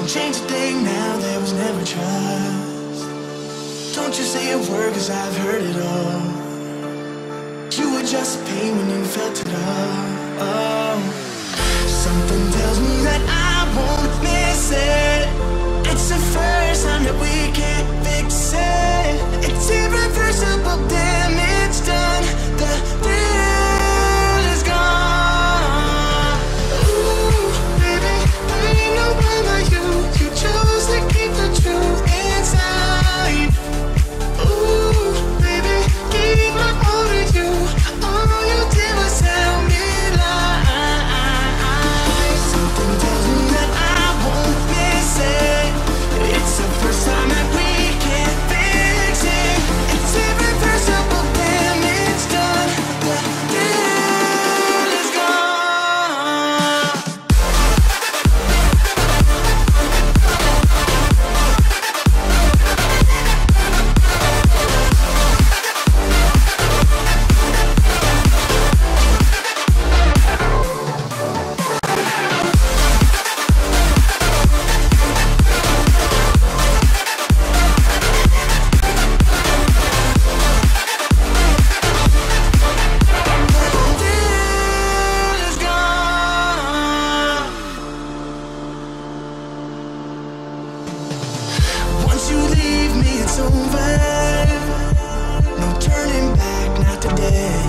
Don't change a thing now, there was never trust. Don't you say a word, cause I've heard it all. You were just pain when you felt it all. Oh. Something tells me that I won't miss it. It's the first time that we can't fix it. It's irreversible damage done. The thrill is gone. Ooh, baby, there ain't no one like you. You chose to keep the truth inside. Ooh, baby, keep my all to you. All you did was tell me lies. Something tells me that I won't miss it. It's the first time that we can't fix it. It's irreversible damage done. The thrill is gone. Once you leave me, it's over. No turning back, not today.